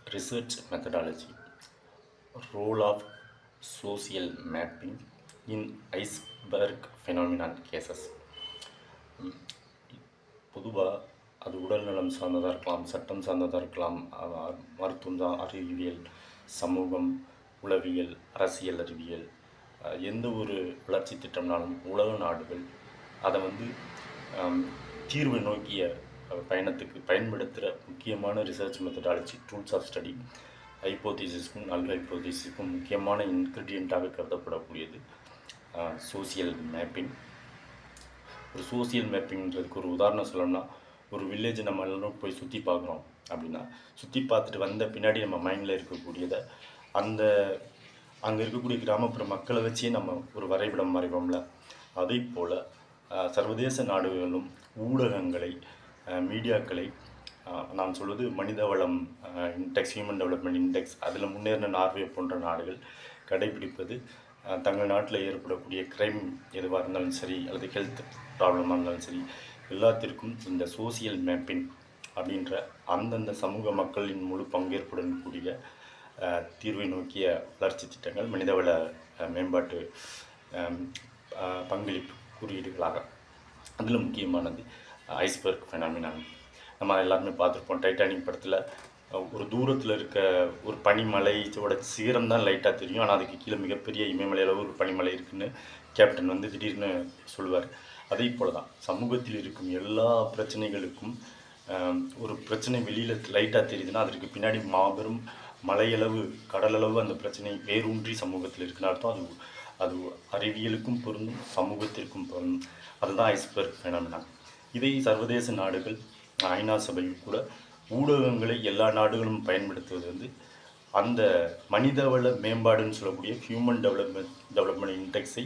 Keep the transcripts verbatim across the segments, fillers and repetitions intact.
research methodology, role of social mapping in iceberg phenomenon cases. பொதுவாக அது உடல்நலம் சார்ந்ததாக இருக்கலாம், சட்டம் சார்ந்ததாக இருக்கலாம், அ- மருத்துவம் தான், அறிவியல், சமூகம், உளவியல், அரசியல் அறிவியல், அஹ், எந்த ஒரு வளர்ச்சி திட்டம்னாலும் உலக நாடுகள் அதை வந்து ஆம், தீர்வை நோக்கிய அஹ், பயணத்துக்கு பயன்படுத்துகிற முக்கியமான research methodology, tools of study, ஹைப்போதீசிஸ்க்கும் நல் ஹைப்போதீசிஸ்க்கும் முக்கியமான இன்க்ரீடியண்ட்டாக கருதப்படக்கூடியது சோசியல் மேப்பிங். ஒரு சோசியல் மேப்பிங்கிறதுக்கு ஒரு உதாரணம் சொல்லணும்னா, ஒரு வில்லேஜ் நம்ம எல்லோரும் போய் சுற்றி பார்க்குறோம் அப்படின்னா, சுற்றி பார்த்துட்டு வந்த பின்னாடி நம்ம மைண்டில் இருக்கக்கூடியதை அந்த அங்கே இருக்கக்கூடிய கிராமப்புற மக்களை வச்சே நம்ம ஒரு வரைபடம் வரைவோம்ல, அதே போல் சர்வதேச நாடுகளும் ஊடகங்களை, அஹ், மீடியாக்களை, அஹ், நான் சொல்வது மனித வளம் இன்டெக்ஸ், ஹியூமன் டெவலப்மெண்ட் இன்டெக்ஸ், அதில் முன்னேறின நார்வே போன்ற நாடுகள் கடைபிடிப்பது அஹ், தங்கள் நாட்டில் ஏற்படக்கூடிய க்ரைம் எதுவாக இருந்தாலும் சரி, அல்லது ஹெல்த் ப்ராப்ளமாக இருந்தாலும் சரி, எல்லாத்திற்கும் இந்த சோசியல் மேப்பிங் அப்படின்ற அந்தந்த சமூக மக்களின் முழு பங்கேற்புடன் கூடிய அஹ், தீர்வை நோக்கிய வளர்ச்சி திட்டங்கள் மனிதவள அஹ், மேம்பாட்டு அஹ், அஹ், பங்களிப்பு குறியீடுகளாக. அதில் முக்கியமானது ஐஸ்பர்க் ஃபெனாமினான். நம்ம எல்லாருமே பார்த்துருப்போம், டைட்டானிக் படத்தில் ஒரு தூரத்தில் இருக்க ஒரு பனிமலையோட சிகரம் தான் லைட்டாக தெரியும், ஆனால் அதுக்கு கீழே மிகப்பெரிய இமயமலை அளவு ஒரு பனிமலை இருக்குன்னு கேப்டன் வந்து திடீர்னு சொல்லுவார். அதே போல் தான் சமூகத்தில் இருக்கும் எல்லா பிரச்சனைகளுக்கும் ஆம், ஒரு பிரச்சனை வெளியில் லைட்டாக தெரியுதுன்னா அதற்கு பின்னாடி மாபெரும் மலையளவு, கடலளவு அந்த பிரச்சனை வேரூன்றி சமூகத்தில் இருக்குன்னு அர்த்தம். அது அது அறிவியலுக்கும் பொருந்தும், சமூகத்திற்கும் பொருந்தும். அதுதான் ஐஸ்பர்க் ஃபெனாமினா. இதை சர்வதேச நாடுகள், ஐநா சபையும் கூட ஊடகங்களை எல்லா நாடுகளும் பயன்படுத்துவது வந்து அந்த மனிதவள மேம்பாடுன்னு சொல்லக்கூடிய ஹியூமன் டெவலப்மெண்ட் டெவலப்மெண்ட் இன்டெக்ஸை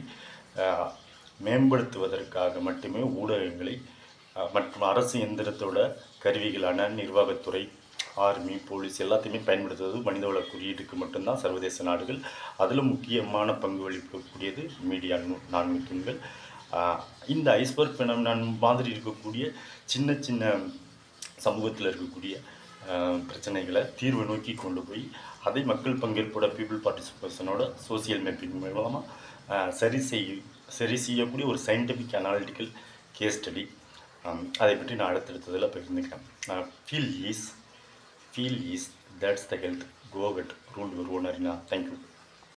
மேம்படுத்துவதற்காக மட்டுமே ஊடகங்களை அஹ், மற்றும் அரசு எந்திரத்தோட கருவிகளான நிர்வாகத்துறை, ஆர்மி, போலீஸ் எல்லாத்தையுமே பயன்படுத்துவது மனிதவள குறியீட்டுக்கு மட்டும்தான் சர்வதேச நாடுகள். அதில் முக்கியமான பங்கு வகிக்கக்கூடியது மீடியா நான்கு தூண்கள். ஆஹ், இந்த ஐஸ்பர்க் ஃபெனாமினான் மாதிரி இருக்கக்கூடிய சின்ன சின்ன சமூகத்தில் இருக்கக்கூடிய ஆஹ், பிரச்சனைகளை தீர்வு நோக்கி கொண்டு போய் அதை மக்கள் பங்கேற்போட, பீப்புள் பார்ட்டிசிபேஷனோட சோசியல் மேப்பிங் மூலமாக சரி செய்ய சரி செய்யக்கூடிய ஒரு சயின்டிஃபிக் அனாலிட்டிக்கல் கேஸ் ஸ்டடி. அதை பற்றி நான் அடுத்தடுத்ததில் பகிர்ந்துக்கிறேன். Feel is feel is that's the health, go wet, rule your own arena. Thank you.